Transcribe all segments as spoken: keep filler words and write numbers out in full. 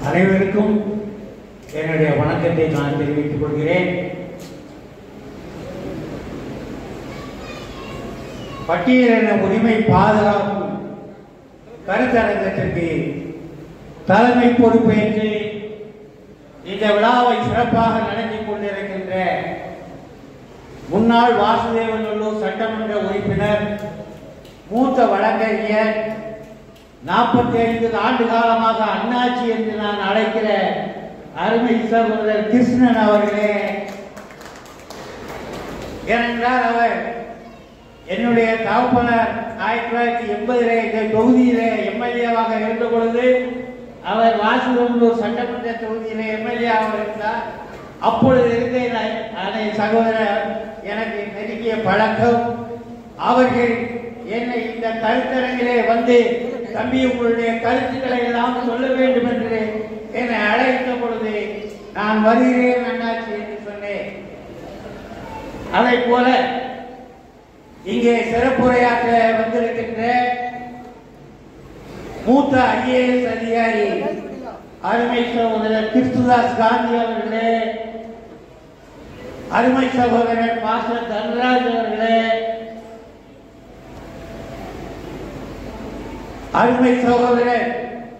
அனைவருக்கும் என்னுடைய வணக்கத்தை நான் தெரிவித்துக் கொள்கிறேன். பட்டியலின உரிமை பாதுகாப்பு கருத்தரங்கத்திற்கு தலைமை பொறுப்பேற்று இந்த விழாவை சிறப்பாக நடத்தி கொண்டிருக்கின்ற முன்னாள் வாசுதேவநல்லூர் சட்டமன்ற உறுப்பினர், மூத்த வழக்கறிஞர், நாற்பத்தி ஐந்து ஆண்டு காலமாக அண்ணாச்சி என்று நான் அழைக்கிற அருமை சகோதரர் கிருஷ்ணன் அவர்களே, ஏனென்றால் அவர் என்னுடைய தகப்பனர் ஆயிரத்தி தொள்ளாயிரத்தி எண்பதிலே இந்த தொகுதியிலே எம்எல்ஏவாக இருந்த பொழுது அவர் வாசுதேவநல்லூர் சட்டமன்ற தொகுதியிலே எம்எல்ஏவாக இருந்தார். அப்பொழுது இருந்த அதை சகோதரர் எனக்கு நெருங்கிய பழக்கம். அவர்கள் என்னை இந்த கருத்தரங்கிலே வந்து தம்பி உங்களுடைய கருத்துக்களை எல்லாம் சொல்ல வேண்டும் என்று என்னை அழைத்த பொழுது நான் வருகிறேன் அண்ணாச்சி என்று சொன்னேன். அதை போல இங்கே சிறப்புரையாற்ற வந்திருக்கின்ற மூத்த ஐஏஎஸ் அதிகாரி அருமை சகோதரர் கிருஷ்ணதாஸ் காந்தி அவர்களே, அருமை சகோதரர் மாஸ்டர் தன்ராஜ் அவர்களே, அருமை சகோதரர்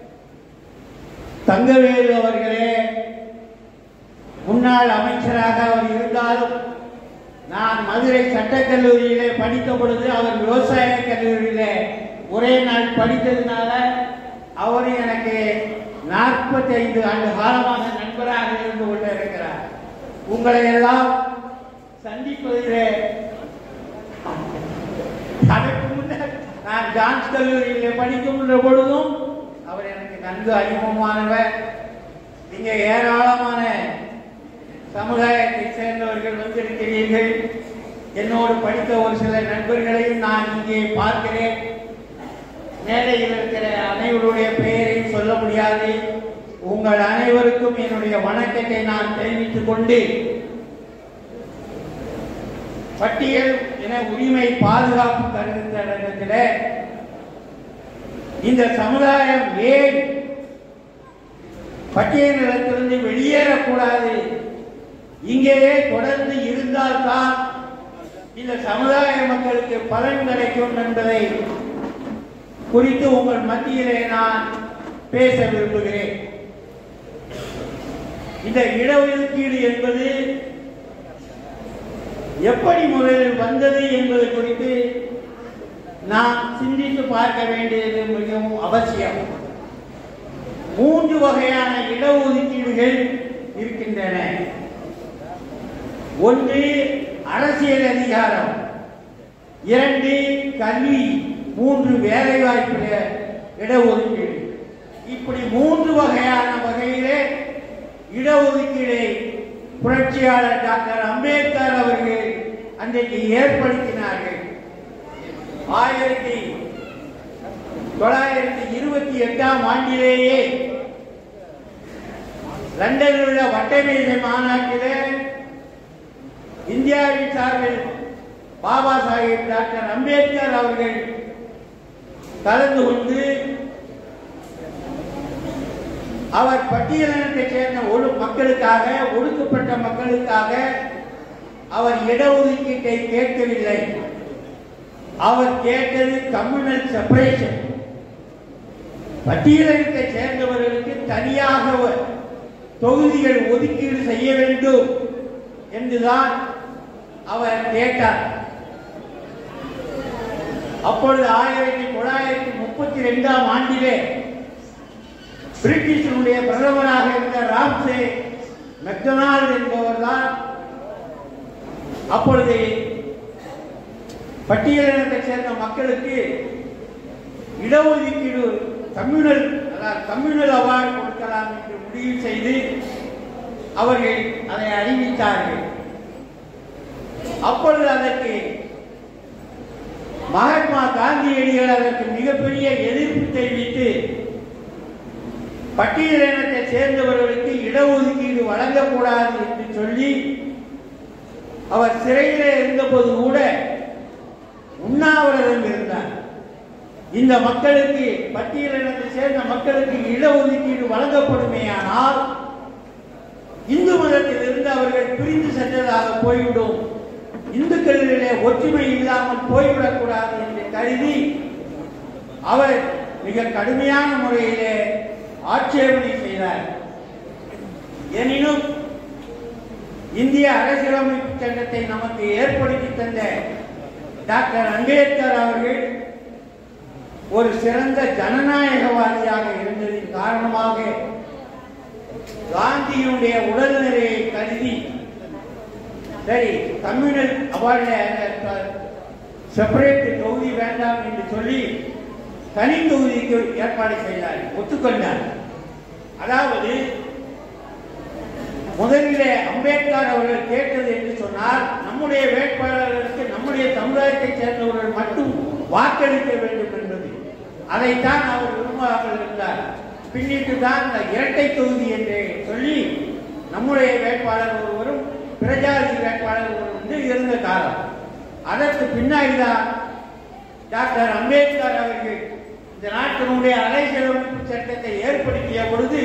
தங்கவேலு அவர்களே, முன்னாள் அமைச்சராக அவர் இருந்தாலும் நான் மதுரை சட்டக்கல்லூரியிலே படித்த பொழுது அவர் விவசாய கல்லூரியிலே ஒரே நாள் படித்ததுனால அவர் எனக்கு நாற்பத்தி ஐந்து ஆண்டு காலமாக நண்பராக இருந்து கொண்டிருக்கிறார். உங்களை எல்லாம் சந்திப்பதிலே அதற்கு முன்னர் நான் ஜான்ஸ் கல்லூரியிலே படிக்கின்ற பொழுதும் அவர் எனக்கு நன்கு அறிமுகமானவர். இங்கே ஏராளமான சமுதாயத்தை சேர்ந்தவர்கள் வந்திருக்கிறீர்கள். என்னோடு படித்த ஒரு சில நண்பர்களையும் நான் இங்கே பார்க்கிறேன். மேடையில் இருக்கிற அனைவருடைய பெயரை சொல்ல முடியாது. உங்கள் அனைவருக்கும் என்னுடைய வணக்கத்தை நான் தெரிவித்துக் கொண்டு, பட்டியல் என உரிமை பாதுகாப்பு கருத்தரங்கத்தில் இந்த சமுதாயம் ஏன் பட்டியலிடத்திலிருந்து வெளியேறக்கூடாது, இங்கேயே தொடர்ந்து இருந்தால்தான் இந்த சமுதாய மக்களுக்கு பலன் கிடைக்கும் என்பதை குறித்து உங்கள் மத்தியிலே நான் பேச விரும்புகிறேன். இந்த இடஒதுக்கீடு என்பது எப்படி முறையில் வந்தது என்பது குறித்து நாம் சிந்தித்து பார்க்க வேண்டியது மிகவும் அவசியம். மூன்று வகையான இடஒதுக்கீடுகள் இருக்கின்றன. ஒன்று அரசியல் அதிகாரம், இரண்டு கல்வி, மூன்று வேலை வாய்ப்பு இடஒதுக்கீடு. இப்படி மூன்று வகையான வகையிலே இடஒதுக்கீடை புரட்சியாளர் டாக்டர் அம்பேத்கர் அவர்கள் அன்றைக்கு ஏற்படுத்தினார்கள். ஆயிரத்தி தொள்ளாயிரத்தி இருபத்தி எட்டாம் ஆண்டிலேயே லண்டனில் உள்ள வட்டமேஜை மாநாட்டிலே இந்தியாவின் சார்பில் பாபா சாஹிப் டாக்டர் அம்பேத்கர் அவர்கள் கலந்து கொண்டு அவர் பட்டியலினத்தை சேர்ந்த ஒரு மக்களுக்காக, ஒடுக்கப்பட்ட மக்களுக்காக அவர் இடஒதுக்கீட்டை கேட்கவில்லை. அவர் கேட்டது கம்யூனல் செப்பரேஷன். பட்டியலினத்தை சேர்ந்தவர்களுக்கு தனியாக தொகுதிகள் ஒதுக்கீடு செய்ய வேண்டும் என்றுதான் அவர் கேட்டார். அப்பொழுது ஆயிரத்தி தொள்ளாயிரத்தி முப்பத்தி இரண்டாம் ஆண்டிலே பிரிட்டிஷனுடைய பிரதமராக இருந்த ராம்சே மெக்டொனால்ட் என்பவர் தான் அப்பொழுது பட்டியலினத்தை சேர்ந்த மக்களுக்கு இடஒதுக்கீடு கம்யூனல் கம்யூனல் அவார்டு கொடுக்கலாம் என்று முடிவு செய்து அவர்கள் அதை அறிவித்தார்கள். அப்பொழுது அதற்கு மகாத்மா காந்தியடிகள் அதற்கு மிகப்பெரிய எதிர்ப்பு தெரிவித்து பட்டியலினத்தை சேர்ந்தவர்களுக்கு இடஒதுக்கீடு வழங்கக்கூடாது என்று சொல்லி அவர் சிறையிலே இருந்தபோது கூட உண்ணாவிரதம் இருந்தார். இந்த மக்களுக்கு பட்டியலினத்தை சேர்ந்த மக்களுக்கு இடஒதுக்கீடு வழங்கப்படுமேயானால் இந்து மதத்தில் இருந்து அவர்கள் பிரிந்து சென்றதாக போய்விடும், இந்துக்களிலே ஒற்றுமை இல்லாமல் போய்விடக்கூடாது என்று கருதி அவர் மிக கடுமையான முறையிலே ஆட்சேபனை செய்தார். எனினும் இந்திய அரசியலமைப்பு சட்டத்தை நமக்கு ஏற்படுத்தி தந்த டாக்டர் அம்பேத்கர் அவர்கள் ஒரு சிறந்த ஜனநாயகவாதியாக இருந்ததின் காரணமாக காந்தியினுடைய உடல்நிலையை கருதி சரி கம்யூனல் அவார்டு செப்பரேட் தொகுதி வேண்டாம் என்று சொல்லி தனி தொகுதிக்கு ஏற்பாடு செய்தார், ஒத்துக்கொண்டார். அதாவது முதலிலே அம்பேத்கர் அவர்கள் கேட்டது என்று சொன்னால் நம்முடைய வேட்பாளர்களுக்கு நம்முடைய சமுதாயத்தை சேர்ந்தவர்கள் மட்டும் வாக்களிக்க வேண்டும் என்பது. அதைத்தான் அவர் விரும்பாமல் இருந்தார். பின்னிட்டு தான் இந்த இரட்டை தொகுதி என்று சொல்லி நம்முடைய வேட்பாளர் ஒருவரும் பிரஜாதி வேட்பாளர் ஒருவரும் என்று இருந்த காலம். அதற்கு பின்னாடிதான் டாக்டர் அம்பேத்கர் அவர்கள் இந்த நாட்டினுடைய அரசியலமைப்பு சட்டத்தை ஏற்படுத்திய பொழுது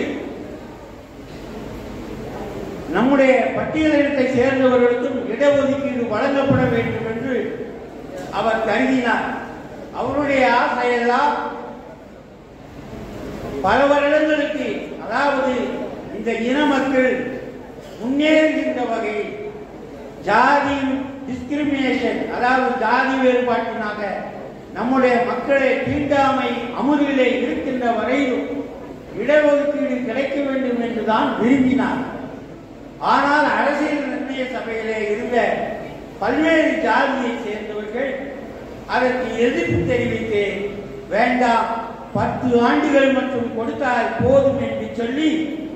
நம்முடைய பட்டியலினத்தை சேர்ந்தவர்களுக்கும் இடஒதுக்கீடு வழங்கப்பட வேண்டும் என்று அவர் கருதினார். அவருடைய ஆசையெல்லாம் பல வருடங்களுக்கு, அதாவது இந்த இன மக்கள் முன்னேறுகின்ற வகையில் ஜாதி டிஸ்கிரிமினேஷன், அதாவது ஜாதி வேறுபாட்டினாக நம்முடைய மக்களை தீண்டாமை அமுதிலே இருக்கின்ற வரையிலும் இடஒதுக்கீடு கிடைக்க வேண்டும் என்றுதான் விரும்பினார். ஆனால் அரசியல் நிர்ணய சபையிலே இருந்த பல்வேறு ஜாதியை சேர்ந்தவர்கள் அதற்கு எதிர்ப்பு தெரிவித்து வேண்டாம், பத்து ஆண்டுகள் மட்டும் கொடுத்தால் போதும் என்று சொல்லி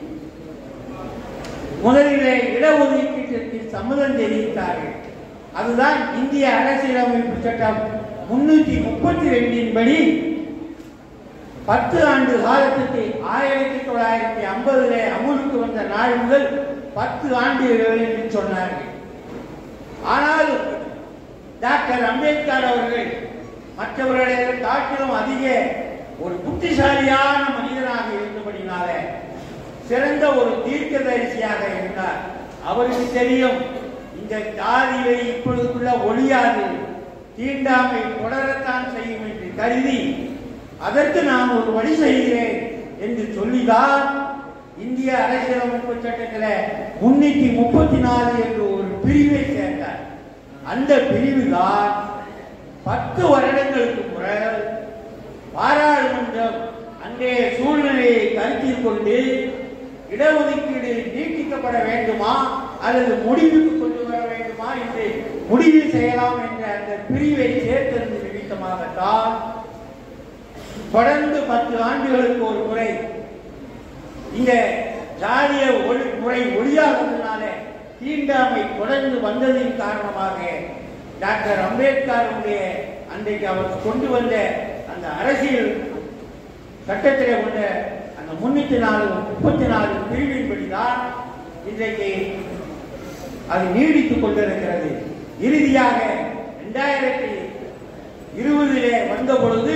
முதலிலே இடஒதுக்கீட்டிற்கு சம்மதம் தெரிவித்தார்கள். அதுதான் இந்திய அரசியலமைப்பு சட்டம் முன்னூத்தி முப்பத்தி ரெண்டின் படி பத்து ஆண்டு காலத்துக்கு ஆயிரத்தி தொள்ளாயிரத்தி ஐம்பதுல அமுலுக்கு வந்த நாள் முதல் பத்து ஆண்டுகள் என்று சொன்னார்கள். ஆனால் டாக்டர் அம்பேத்கர் அவர்கள் மற்றவர்களை காட்டிலும் அதிக ஒரு புத்திசாலியான மனிதனாக இருந்தபடினால சிறந்த ஒரு தீர்க்கதரிசியாக இருந்தார். அவருக்கு தெரியும் இந்த ஜாதியை இப்பொழுதுள்ள ஒழியாது, தீண்டாமை தொடரத்தான் செய்யும் என்று கருதி அதற்கு நான் ஒரு வழி செய்கிறேன் என்று சொல்லிதான் இந்திய அரசியலமைப்பு சட்டத்தில் முன்னூத்தி முப்பத்தி நாலு என்று ஒரு பிரிவை சேர்த்தார். அந்த பிரிவு தான் பத்து வருடங்களுக்கு முறை பாராளுமன்றம் அன்றைய சூழ்நிலையை கருத்தில் கொண்டு இடஒதுக்கீடு நீட்டிக்கப்பட வேண்டுமா அல்லது முடிவுக்கு கொண்டு வர வேண்டுமா என்று முடிவு செய்யலாம் என்ற அந்த பிரிவை சேர்த்தது நிமித்தமாகத்தான் தொடர்ந்து பத்து ஆண்டுகளுக்கு ஒரு முறை இந்த ஜாதிய முறை ஒழியாததுனால தீண்டாமை தொடர்ந்து வந்ததின் காரணமாக டாக்டர் அம்பேத்கருடைய அன்றைக்கு அவர் கொண்டு வந்த அந்த அரசியல் சட்டத்தில் கொண்ட அந்த முன்னூத்தி நாலு முப்பத்தி நாலு பிரிவின்படிதான் இன்றைக்கு அது நீடித்துக் கொண்டிருக்கிறது. இறுதியாக இரண்டாயிரத்தி இருபதிலே வந்த பொழுது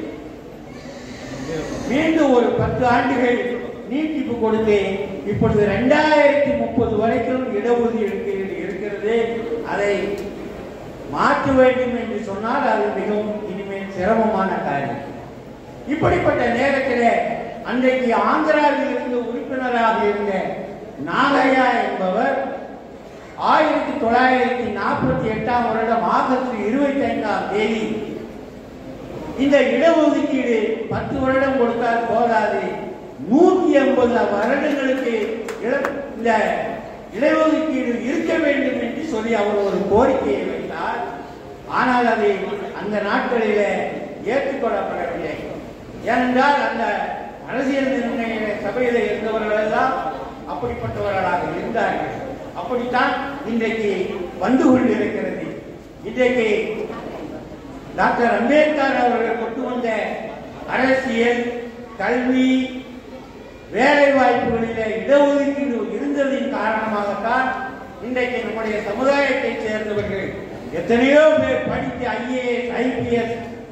மீண்டும் ஒரு பத்து ஆண்டுகள் நீட்டிப்பு கொடுத்து இப்பொழுது இரண்டாயிரத்தி முப்பது வரைக்கும் இடஒதுக்கீடு இருக்கிறது. அதை மாற்ற வேண்டும் என்று சொன்னால் அது மிகவும் இனிமேல் சிரமமான காரியம். இப்படிப்பட்ட நேரத்தில் அன்றைக்கு ஆந்திராவில் இருந்து உறுப்பினராக இருந்த நாகையா என்பவர் ஆயிரத்தி தொள்ளாயிரத்தி நாற்பத்தி எட்டாம் வருடம் ஆகஸ்ட் இருபத்தி ஐந்தாம் தேதி இந்த இடஒதுக்கீடு பத்து வருடம் கொடுத்தால் போதாது, நூத்தி ஐம்பது வருடங்களுக்கு இந்த இடஒதுக்கீடு இருக்க வேண்டும் என்று சொல்லி அவர் ஒரு கோரிக்கையை வைத்தார். ஆனால் அது அந்த நாட்களிலே ஏற்றுக்கொள்ளப்படவில்லை. ஏனென்றால் அந்த அரசியல் நிர்ணய சபையில் இருந்தவர்கள் எல்லாம் அப்படிப்பட்டவர்களாக இருந்தார்கள். அப்படித்தான் இன்றைக்கு வந்து கொண்டிருக்கிறது. இன்றைக்கு டாக்டர் அம்பேத்கர் அவர்கள் கொண்டு வந்த அரசியல், கல்வி, வேலை வாய்ப்புகளிலே இடஒதுக்கீடு இருந்ததின் காரணமாகத்தான் இன்றைக்கு நம்முடைய சமுதாயத்தை சேர்ந்தவர்கள் எத்தனையோ பேர் படித்து ஐஏஎஸ், ஐபிஎஸ்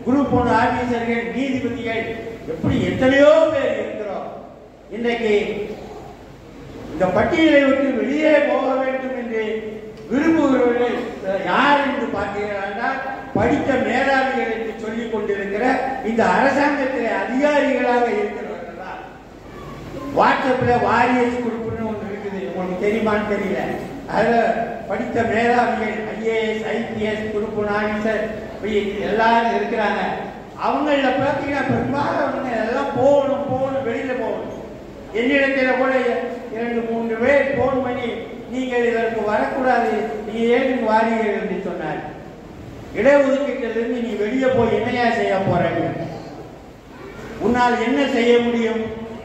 குரூப் ஒன் ஆபீசர்கள், நீதிபதிகள், எப்படி எத்தனையோ பேர் இருக்கிறோம். இன்றைக்கு இந்த பட்டியலை விட்டு வெளியே போக வேண்டும் என்று விரும்புகிறவர்கள் யார் என்று பார்த்தீர்கள், படித்த மேலாளிகள் என்று சொல்லிக் கொண்டிருக்கிற இந்த அரசாங்கத்திலே அதிகாரிகளாக இருக்கிறவர்கள் தான். வாட்ஸ்அப்பில் வாரியர்ஸ் குரூப்னு ஒன்று இருக்குது, உங்களுக்கு தெரியுமான்னு தெரியல. அதில் படித்த மேலாளிகள், ஐஏஎஸ் ஐபிஎஸ் குரூப் ஆஃபீஸர் எல்லாரும் இருக்கிறாங்க. அவங்கள பார்த்தீங்கன்னா பெரும்பாலும் எல்லாம் போகணும் போகணும் வெளியில் போகணும். என்னிடத்தில் கூட இரண்டு மூன்று பேர் போன் பண்ணி நீங்கள் இதற்கு வரக்கூடாது, நீ ஏன் வாரீர்கள் என்று சொன்னார். இடஒதுக்கீட்டிலிருந்து நீ வெளியே போய் என்னையா செய்ய போறாங்க? உன்னால் என்ன செய்ய முடியும்?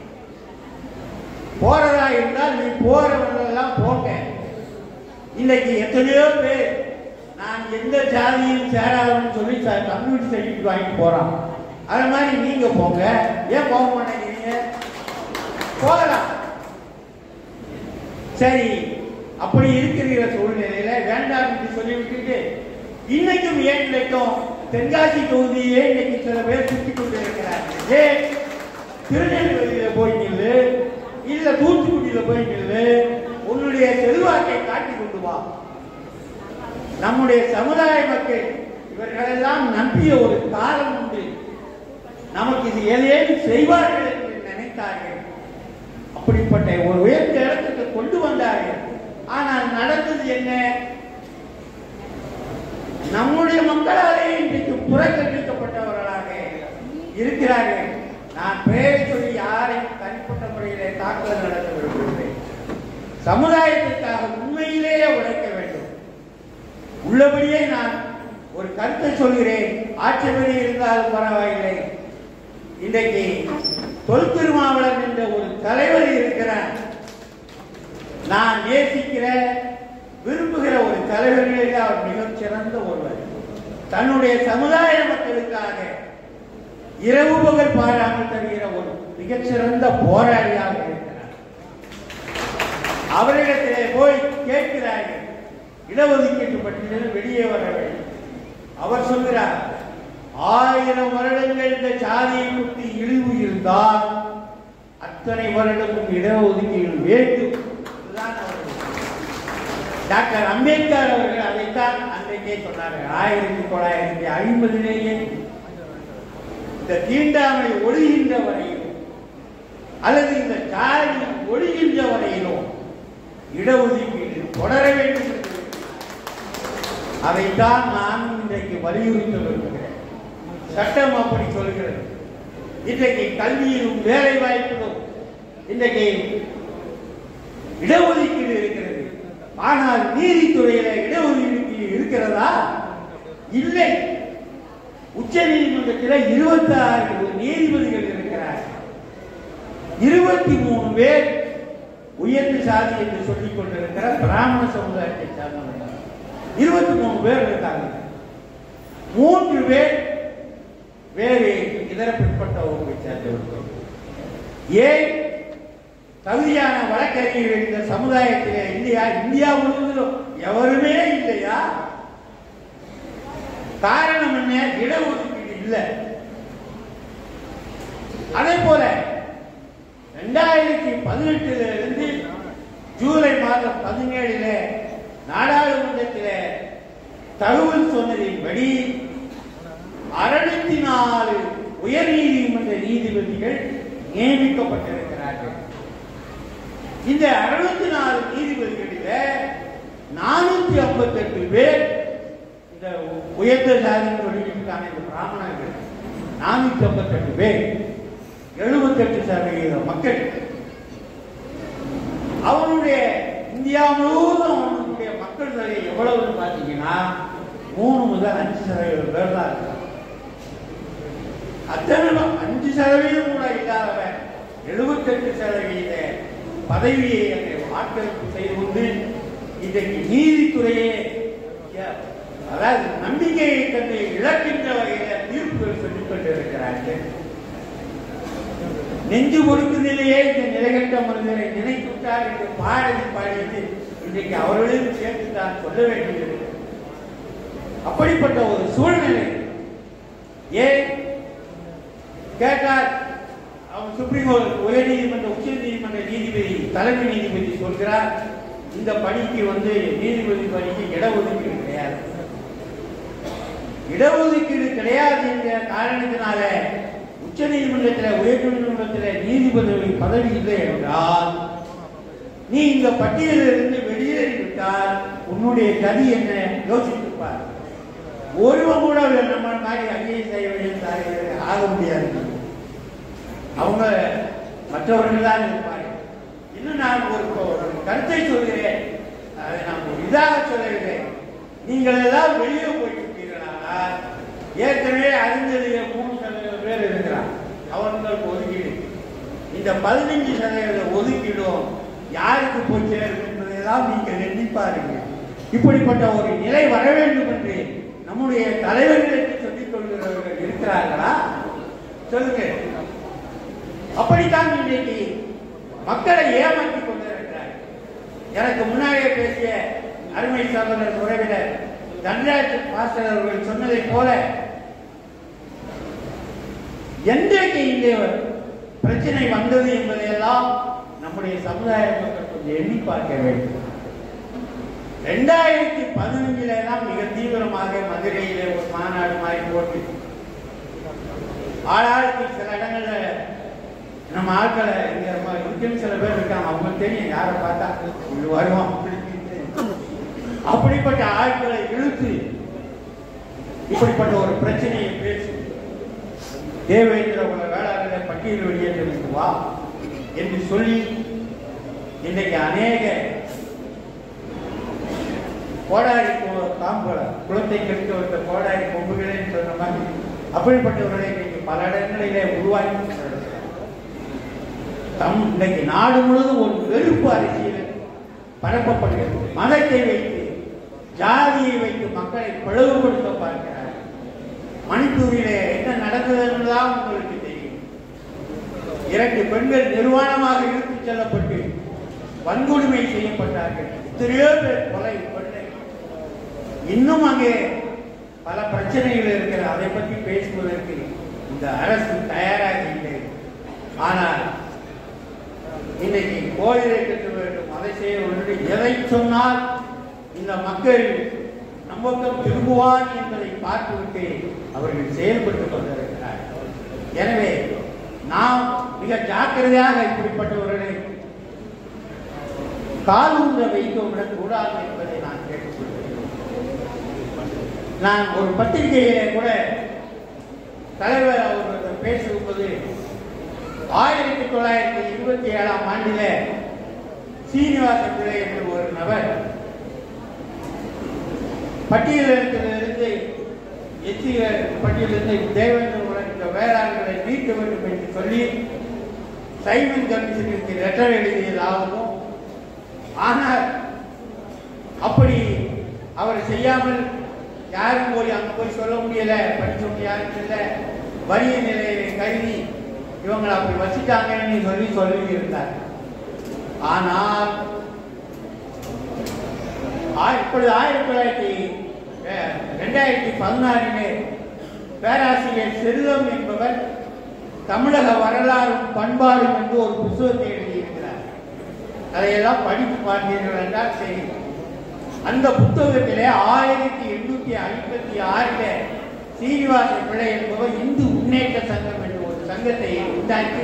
போறதா இருந்தால் நீ போறவர்களெல்லாம் போங்க. இன்னைக்கு எத்தனையோ பேர் நான் எந்த ஜாதியும் சேராதுன்னு சொல்லி கம்யூனிஸ்ட் சர்டிஃபிகேட் வாங்கிட்டு போறான். அது மாதிரி நீங்க போங்க. ஏன் போக மாட்டேங்கிறீங்க? போகலாம். சரி, அப்படி இருக்கிற சூழ்நிலையில வேண்டாம் என்று சொல்லிவிட்டு இன்னைக்கும் ஏன் கிடைக்கும் தென்காசி தொகுதியே இன்னைக்கு சில பேர் சுற்றி கொண்டு இருக்கிறார்கள். ஏன் திருநெல்வேலியில போய் நில்லு, இல்ல தூத்துக்குடியில போய் நில்லு, உன்னுடைய செல்வாக்கை காட்டி கொண்டு வா. நம்முடைய சமுதாய மக்கள் இவர்களெல்லாம் நம்பிய ஒரு காலம் உண்டு. நமக்கு இது எதையும் செய்வார்கள் என்று நினைத்தார்கள். அப்படிப்பட்ட ஒரு உயர்ந்த இடத்துக்கு கொண்டு வந்தார்கள். ஆனால் நடந்தது என்ன? நம்முடைய மக்களாலே இன்றைக்கு புறக்கணிக்கப்பட்டவர்களாக இருக்கிறார்கள். நான் பெயரை சொல்லி யாரையும் தனிப்பட்ட முறையிலே தாக்குதல் நடத்த விரும்புகிறேன். சமுதாயத்திற்காக உண்மையிலேயே உழைக்க வேண்டும். உள்ளபடியே நான் ஒரு கருத்தை சொல்கிறேன். ஆட்சேபனை இருந்தாலும் பரவாயில்லை. இன்றைக்கு தொல் திருமாவளவன் என்ற ஒரு தலைவர் இருக்கிறார். நான் நேசிக்கிற விரும்புகிற ஒரு தலைவர்களிலே அவர் மிகச் சிறந்த ஒருவர். தன்னுடைய சமுதாய மக்களுக்காக இரவு பகல் பாராமல் தருகிற ஒரு மிகச்சிறந்த போராளியாக இருக்கிறார். அவரிடத்திலே போய் கேட்கிறார்கள், இடஒதுக்கீட்டு பட்டியலில் வெளியே வர வேண்டும். அவர் சொல்கிறார், ஆயிரம் வருடங்கள் இந்த சாதியை குறித்து இழிவு இருந்தால் அத்தனை வருடமும் இடஒதுக்கீடு வேண்டும். டாக்டர் அம்பேத்கர் அவர்கள் அதைத்தான் அன்றைக்கே சொன்னார்கள். ஆயிரத்தி தொள்ளாயிரத்தி ஐம்பதிலேயே இந்த தீண்டாமை ஒழிகின்ற வரையிலும் அல்லது இந்த சாதி ஒழிகின்ற வரையிலும் இடஒதுக்கீடு தொடர வேண்டும். அதைத்தான் நான் இன்றைக்கு வலியுறுத்த விரும்புகிறேன். சட்டம் அப்படி சொல்கிறது. இன்றைக்கு கல்வியிலும் வேலை வாய்ப்பிலும் இன்றைக்கு இடஒதுக்கீடு இருக்கிறது. ஆனால் நீதித்துறையில இடஒதுக்கீடு இருக்கிறதா? இல்லை. உச்ச நீதிமன்றத்தில் இருபத்தி ஆறு நீதிபதிகள் இருக்கிறார். இருபத்தி மூணு பேர் உயர்ந்த சாதி என்று சொல்லிக் கொண்டிருக்கிற பிராமண சமுதாயத்தை சார்ந்தவர்கள் இருபத்தி மூணு பேர் இருக்காங்க. மூன்று பேர் வேறு இதர பிற்பட்ட வகுப்பை சேர்ந்தவர்கள். ஏன் தகுதியான வழக்கறிஞர்கள் இந்த சமுதாயத்திலே இல்லையா? இந்தியா முழுவதும் எவருமே இல்லையா? காரணம் என்ன? இடஒதுக்கீடு இல்லை. அதே போல இரண்டாயிரத்தி பதினெட்டுல இருந்து ஜூலை மாதம் பதினேழுல நாடாளுமன்றத்தில் தகவல் சொன்னதின்படி அறுநூத்தி நாலு உயர் நீதிமன்ற நீதிபதிகள் நியமிக்கப்பட்டிருக்கிறார்கள். இந்த அறுநூத்தி நாலு நீதிபதிகளில் நானூத்தி ஐம்பத்தி எட்டு பேர் இந்த உயர்ந்த சாதியின் வெளியிட்டான இந்த பிராமணர்கள். நானூத்தி ஐம்பத்தி எட்டு பேர், எழுபத்தி எட்டு சதவீத மக்கள். அவனுடைய இந்தியா முழுவதும் அவனுடைய மக்கள் தொகை எவ்வளவுன்னு பார்த்தீங்கன்னா மூணு முதல் அஞ்சு சதவீதம் பேர் தான் இருக்காங்க. அத்தனை அஞ்சு சதவீதம் கூட இல்லாதவன் எழுபத்தி எட்டு சதவீத பதவியை வாக்களிப்பு செய்து கொண்டு இன்றைக்கு நீதித்துறையே அதாவது நம்பிக்கையை கண்டு இழக்கின்ற வகையில் தீர்ப்புகள் சொல்லிக் கொண்டிருக்கிறார்கள். நெஞ்சு கொடுக்குதிலேயே இந்த நிலைகட்ட மனிதரை நினைத்துட்டார் என்று பாரதி பாடியது இன்றைக்கு அவர்களையும் சேர்த்து தான் சொல்ல வேண்டியது. அப்படிப்பட்ட ஒரு சூழ்நிலை ஏன் கேட்டால் அவன் சுப்ரீம் கோர்ட் உயர் நீதிமன்ற உச்ச நீதிமன்ற நீதிபதி தலைமை நீதிபதி சொல்கிறார், இந்த பணிக்கு வந்து நீதிபதி பணிக்கு இடஒதுக்கீடு கிடையாது. இடஒதுக்கீடு கிடையாது என்ற காரணத்தினால உச்ச நீதிமன்றத்தில் உயர் நீதிமன்றத்தில் நீதிபதி பதவி இல்லை என்றால் நீ இந்த பட்டியலிருந்து வெளியேறிவிட்டால் உன்னுடைய கதி என்ன யோசித்துப்பார். ஒருவன் கூட நம்ம மாதிரி ஐஏஎஸ் ஆக முடியாது. அவங்க மற்றவர்கள் தான் இருப்பார்கள். இன்னும் நான் ஒரு கருத்தை சொல்கிறேன், அதை நான் ஒரு இதாக சொல்லவில்லை. நீங்கள் எல்லாம் வெளியே போயிருக்கீர்களா? ஏற்கனவே அறிஞர்களே மூணு சதவீதம் பேர் இருக்கிறான், அவர்களுக்கு ஒதுக்கீடு. இந்த பதினைஞ்சு சதவீத ஒதுக்கீடும் யாருக்கு போய் சேரும் என்பதையெல்லாம் நீங்கள் எண்ணிப்பாருங்க. இப்படிப்பட்ட ஒரு நிலை வர வேண்டும் என்று நம்முடைய தலைவர்களுக்கு சொல்லிக் கொள்கிறவர்கள் இருக்கிறார்களா? சொல்லுங்க. அப்படித்தான் இன்றைக்கு மக்களை ஏமாற்றிக் கொண்டிருக்கிறார். எனக்கு முன்னாடியே பேசிய அருமை சகோதரர் உறவினர் தன்ராஜ் பாஸ்டர் அவர்கள் சொன்னதை போல என்றைக்கு இந்த பிரச்சனை வந்தது என்பதையெல்லாம் நம்முடைய சமுதாய மக்கள் கொஞ்சம் எண்ணி பார்க்க வேண்டும். இரண்டாயிரத்தி பதினஞ்சுல தான் மிக தீவிரமாக மதுரையில ஒரு மாநாடு மாதிரி போட்டு ஆளாளுக்கு சில இடங்கள்ல நம்ம ஆட்களை இருக்குன்னு சில பேர் இருக்காங்க, அவங்க தெரியும் யாரை பார்த்தா வருவோம். அப்படிப்பட்ட ஆட்களை இழுத்து இப்படிப்பட்ட ஒரு பிரச்சனையை பேசி தேவேந்திர உள்ள வேளாண்மை பட்டியல் வெளியேற்ற வா என்று சொல்லி இன்றைக்கு அநேக கோடாரி காம்புகளை குளத்தை கெடுக்க வைத்த கோடாரி கொம்புகளே சொன்ன மாதிரி அப்படிப்பட்டவர்களை இன்றைக்கு பல இடங்களிலே உருவாக்கி தம் இன்றைக்கு நாடு முழுவதும் ஒரு வெறுப்பு அரசியல் பரப்பப்படுகிறது. மதத்தை வைத்து ஜாதியை வைத்து மக்களை பிளவுபடுத்த பார்க்கிறார். மணிப்பூரிலே என்ன நடந்தது என்பதுதான் உங்களுக்கு தெரியும். இரண்டு பெண்கள் நிர்வாணமாக இழுத்துச் செல்லப்பட்டு வன்கொடுமை செய்யப்பட்டார்கள். எத்தனையோ பேர் கொலை கொள்ளை. இன்னும் அங்கே பல பிரச்சனைகள் இருக்கிற, அதை பற்றி பேசுவதற்கு இந்த அரசு தயாராக இல்லை. ஆனால் இன்னைக்கு கோயிலை கட்ட வேண்டும், அதை செய்ய வேண்டும், எதை சொன்னால் இந்த மக்கள் நம்பக்கம் திரும்புவார் என்பதை பார்த்துவிட்டு அவர்கள் செயல்பட்டுக் கொண்டிருக்கிறார். எனவே நாம் மிக ஜாக்கிரதையாக இப்படிப்பட்டவர்களை காலூன்ற வைக்க விடக்கூடாது என்பதை நான் கேட்டுக்கொள்கிறேன். நான் ஒரு பத்திரிகையிலே கூட தலைவர் அவர்கள் பேசும்போது ஆயிரத்தி தொள்ளாயிரத்தி இருபத்தி ஏழாம் ஆண்டில சீனிவாச பிள்ளை என்ற ஒரு நபர் பட்டியலிருந்து எச்சி பட்டியலிருந்து தேவேந்திரகுடன் இந்த வேளாண்களை நீக்க வேண்டும் என்று சொல்லி சைமன் கமிஷனுக்கு லெட்டர் எழுதியதாகவும், ஆனால் அப்படி அவர் செய்யாமல் யாரும் போய் அங்க போய் சொல்ல முடியல, படிச்சவங்க யாரும் இல்லை, வரிய நிலையை கருதி இவங்களை அப்படி வச்சுட்டாங்கன்னு சொல்லி சொல்லி இருந்தார். ஆனால் இப்பொழுது ஆயிரத்தி தொள்ளாயிரத்தி இரண்டாயிரத்தி பதினாறிலே பேராசிரியர் செல்வம் என்பவர் தமிழக வரலாறும் பண்பாடும் என்று ஒரு புத்தகத்தை எழுதியிருக்கிறார். அதையெல்லாம் படித்து பார்த்தீர்கள் என்றால் சரி. அந்த புத்தகத்திலே ஆயிரத்தி எண்ணூத்தி ஐம்பத்தி ஆறுல சீனிவாச பிள்ளை என்பவர் இந்து முன்னேற்ற சங்கம் என்ற ஒரு சங்கத்தை உண்டாக்கி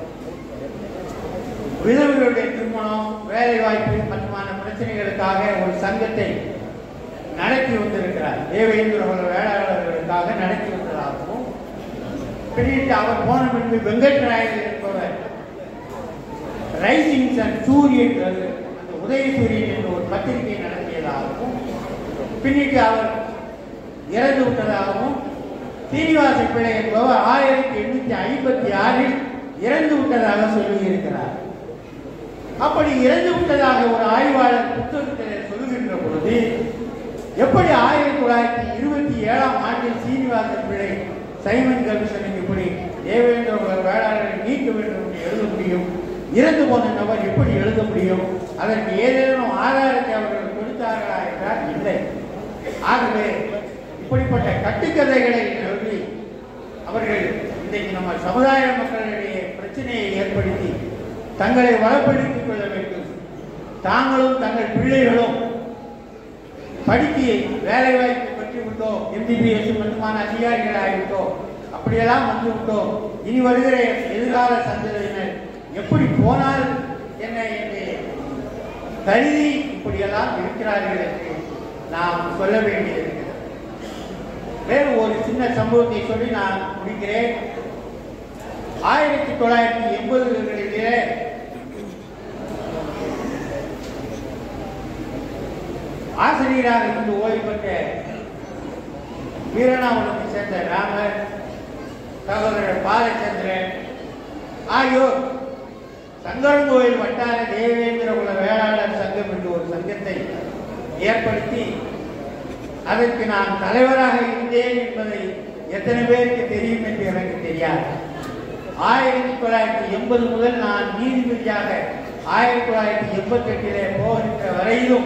விதவைகளுடைய திருமணம், வேலை வாய்ப்பு மற்றுமான பிரச்சனைகளுக்காக ஒரு சங்கத்தை நடத்தி வந்திருக்கிறார். தேவேந்திர வேளாளர்களுக்காக நடத்தி வந்ததாகவும், பின்னிட்டு அவர் போன பின்பு வெங்கட்ராயர் என்பவர் ரைசிங் சன் சூரியன் அந்த உதயசூரியன் என்ற ஒரு பத்திரிகை நடத்தியதாகவும், பின்னிட்டு அவர் இறந்து விட்டதாகவும், சீனிவாச பிள்ளை என்பவர் ஆயிரத்தி எண்ணூத்தி ஐம்பத்தி ஆறில் இறந்து விட்டதாக சொல்லியிருக்கிறார். அப்படி இறந்து விட்டதாக ஒரு ஆய்வாளர் புத்தகத்தில் சொல்லுகின்ற பொழுது, எப்படி ஆயிரத்தி தொள்ளாயிரத்தி இருபத்தி ஏழாம் ஆண்டில் சீனிவாச பிள்ளை சைமன் கமிஷனுக்கு இப்படி தேவேந்திர வேளாளரை நீக்க வேண்டும் என்று எழுத முடியும்? இறந்து போன நபர் எப்படி எழுத முடியும்? அதற்கு ஏதேனும் ஆதாரத்தை அவர்கள் கொடுத்தார்களா என்றால் இல்லை. ஆகவே இப்படிப்பட்ட கட்டுக்கதைகளை சொல்லி அவர்கள் இன்றைக்கு நம்ம சமுதாய மக்களிடையே பிரச்சனையை ஏற்படுத்தி தங்களை வளப்படுத்திக் கொள்ள வேண்டும். தாங்களும் தங்கள் பிள்ளைகளும் படித்து வேலை வாய்ப்பு பெற்று விட்டோம், எம்பிபிஎஸ் மட்டுமான அதிகாரிகள் ஆகிவிட்டோம், அப்படியெல்லாம் வந்து விட்டோம். இனி வருகிற எதிர்கால சந்ததியினர் எப்படி போனால் என்ன என்று கருதி இப்படியெல்லாம் இருக்கிறார்கள் என்று நாம் சொல்ல வேண்டியிருக்கிறது. வேறு ஒரு சின்ன சம்பவத்தை சொல்லி நான் முடிக்கிறேன். ஆயிரத்தி தொள்ளாயிரத்தி எண்பதுகளிலே ஆசிரியராக இருந்து ஓய்வு பெற்ற வீரனாவளத்தை சேர்ந்த ராமர், சகோதரர் பாலச்சந்திரன் ஆகியோர் சங்கரன்கோவில் வட்டார தேவேந்திர குல வேளாளர் சங்கம் என்று ஒரு சங்கத்தை ஏற்படுத்தி அதற்கு நான் தலைவராக இருந்தேன் என்பதை எத்தனை பேருக்கு தெரியும் என்று எனக்கு தெரியாது. ஆயிரத்தி தொள்ளாயிரத்தி எண்பது முதல் நான் நீதிபதியாக ஆயிரத்தி தொள்ளாயிரத்தி எண்பத்தி எட்டிலே போகின்ற வரையிலும்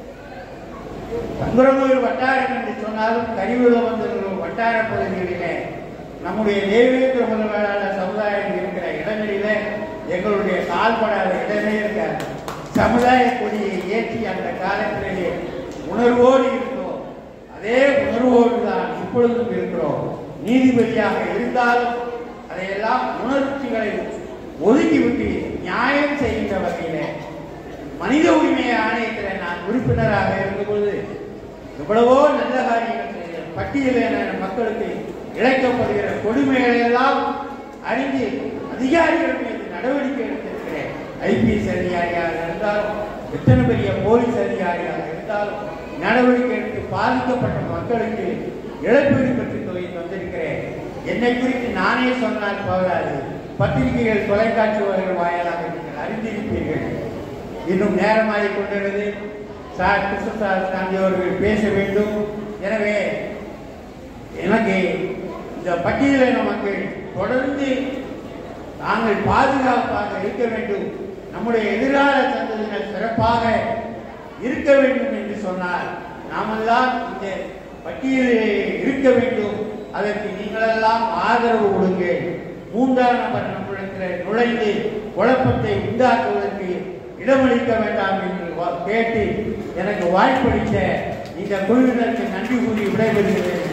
சங்கரன்கோவில் வட்டாரம் என்று சொன்னாலும் கரிவிழவந்தூர் வட்டார பகுதிகளிலே நம்முடைய தேவேந்திர குல வேளாளர் சமுதாயம் இருக்கிற இடங்களிலே எங்களுடைய கால்படாத இடமே இருக்காது. சமுதாய கொடியை ஏற்றி அந்த காலத்திலேயே உணர்வோடு இருந்தோம். அதே உணர்வோடு தான் இப்பொழுதும் இருக்கிறோம். நீதிபதியாக இருந்தாலும் அதையெல்லாம் உணர்ச்சிகளை ஒதுக்கிவிட்டு நியாயம் செய்கின்ற வகையில மனித உரிமை ஆணையத்தில் நான் உறுப்பினராக இருந்தபோது எவ்வளவோ நல்ல காரியங்கள் செய்த பட்டியலின மக்களுக்கு இழைக்கப்படுகிற கொடுமைகளை எல்லாம் அறிந்து அதிகாரிகள் மீது நடவடிக்கை எடுத்திருக்கிறேன். ஐபிஎஸ் அதிகாரியாக இருந்தாலும் எத்தனை பெரிய போலீஸ் அதிகாரியாக இருந்தாலும் நடவடிக்கை எடுத்து பாதிக்கப்பட்ட மக்களுக்கு இழப்பீடு பெற்று தொகை தந்திருக்கிறேன். என்னை குறித்து நானே சொன்னால் போதாது, பத்திரிகைகள் தொலைக்காட்சி வாயிலாக நீங்கள் அறிந்திருப்பீர்கள். இன்னும் நேரமாகி கொண்டிருந்தது. சார் கிருஷ்ணசாமி காந்தி அவர்கள் பேச வேண்டும். எனவே எனக்கு இந்த பட்டியலின மக்கள் தொடர்ந்து நாங்கள் பாதுகாப்பாக இருக்க வேண்டும், நம்முடைய எதிர்கால சந்ததியினர் சிறப்பாக இருக்க வேண்டும் என்று சொன்னார். நாமெல்லாம் இந்த பட்டியலிலே இருக்க வேண்டும். அதற்கு நீங்களெல்லாம் ஆதரவு கொடுங்கள். மூன்றாம் நபர் நம்மிடத்தில் நுழைந்து குழப்பத்தை உண்டாக்குவதற்கு இடமளிக்க வேண்டாம் என்று கேட்டு எனக்கு வாய்ப்பளித்த இந்த குழுவினருக்கு நன்றி கூறி விடைபெறுகிறேன்.